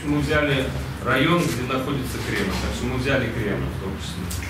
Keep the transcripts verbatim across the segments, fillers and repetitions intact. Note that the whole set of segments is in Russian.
общем, мы взяли район, где находится Кремль, так что мы взяли Кремль в том числе.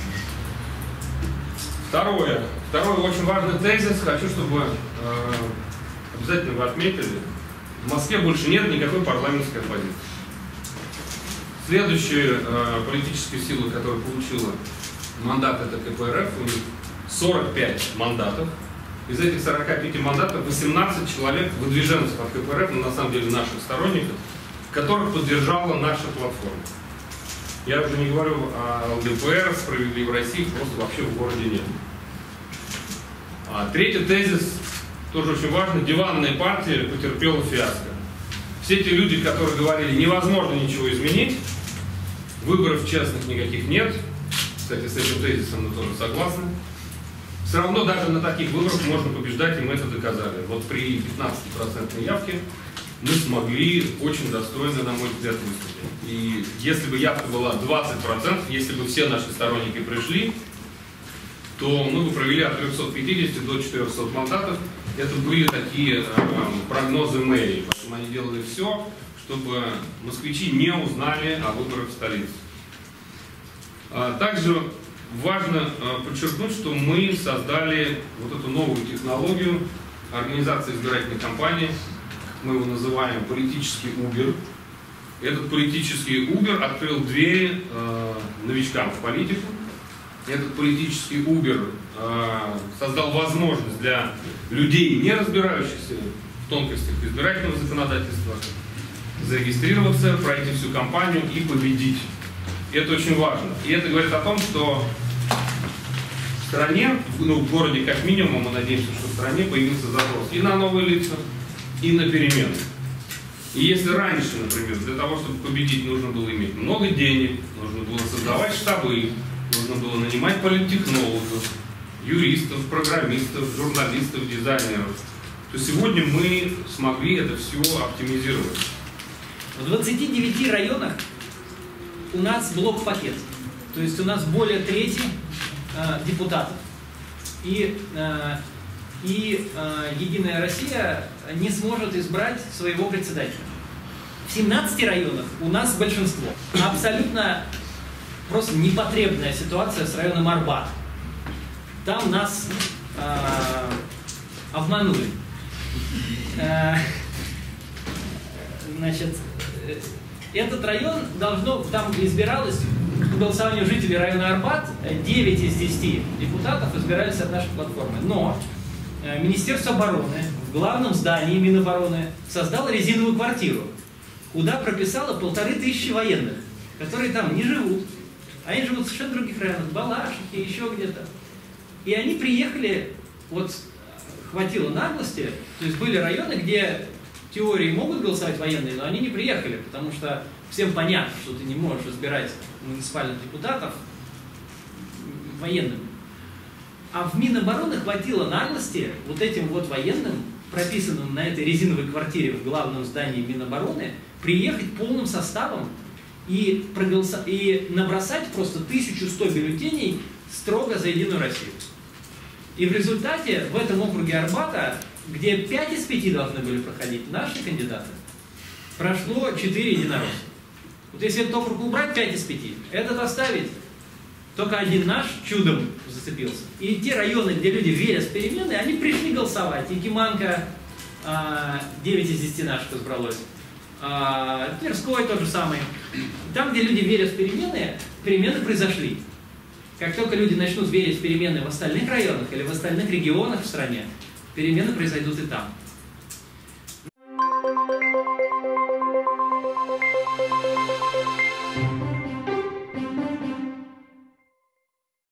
Второе. Второй очень важный тезис, хочу, чтобы э, обязательно вы отметили. В Москве больше нет никакой парламентской оппозиции. Следующая э, политическая сила, которая получила мандат, это ка пэ эр эф, у них сорок пять мандатов. Из этих сорока пяти мандатов восемнадцать человек выдвиженцев от ка пэ эр эф, но на самом деле наших сторонников, которых поддержала наша платформа. Я уже не говорю о эл дэ пэ эр, «Справедливой России», просто вообще в городе нет. А третий тезис, тоже очень важный, диванная партия потерпела фиаско. Все те люди, которые говорили, невозможно ничего изменить, выборов честных никаких нет, кстати, с этим тезисом мы тоже согласны, все равно даже на таких выборах можно побеждать, и мы это доказали. Вот при пятнадцатипроцентной явке мы смогли очень достойно, на мой взгляд, выступить. И если бы явка была двадцать процентов, если бы все наши сторонники пришли, то мы бы провели от трёхсот пятидесяти до четырёхсот мандатов. Это были такие э, прогнозы мэрии, поэтому они делали все, чтобы москвичи не узнали о выборах в столице. А также важно э, подчеркнуть, что мы создали вот эту новую технологию организации избирательной кампании, мы его называем политический Uber. Этот политический Uber открыл двери э, новичкам в политику. Этот политический Uber э, создал возможность для людей, не разбирающихся в тонкостях избирательного законодательства, зарегистрироваться, пройти всю кампанию и победить. И это очень важно. И это говорит о том, что в стране, ну, в городе как минимум, мы надеемся, что в стране появился запрос и на новые лица, и на перемены. И если раньше, например, для того, чтобы победить, нужно было иметь много денег, нужно было создавать штабы, нужно было нанимать политтехнологов, юристов, программистов, журналистов, дизайнеров, то сегодня мы смогли это все оптимизировать. В двадцати девяти районах у нас блок-пакет. То есть у нас более трети э, депутатов. И, э, и э, Единая Россия не сможет избрать своего председателя. В семнадцати районах у нас большинство. Абсолютно просто непотребная ситуация с районом Арбат. Там нас э, обманули. Э, значит, этот район должно, там избиралось по голосованию жителей района Арбат, девять из десяти депутатов избирались от нашей платформы. Но э, Министерство обороны в главном здании Минобороны создало резиновую квартиру, куда прописало полторы тысячи военных, которые там не живут. Они живут в совершенно других районах, в Балашихе, еще где-то. И они приехали, вот хватило наглости, то есть были районы, где в теории могут голосовать военные, но они не приехали, потому что всем понятно, что ты не можешь избирать муниципальных депутатов военными. А в Минобороны хватило наглости вот этим вот военным, прописанным на этой резиновой квартире в главном здании Минобороны, приехать полным составом и, проголосо... и набросать просто тысячу сто бюллетеней строго за Единую Россию. И в результате в этом округе Арбата, где пять из пяти должны были проходить наши кандидаты, прошло четыре единоросса. Вот если этот округ убрать, пять из пяти, этот оставить, только один наш чудом зацепился. И те районы, где люди верят в перемены, они пришли голосовать. Якиманка, девять из десяти наших избралось. Тверской тот же самый. Там, где люди верят в перемены, перемены произошли. Как только люди начнут верить в перемены в остальных районах или в остальных регионах в стране, перемены произойдут и там.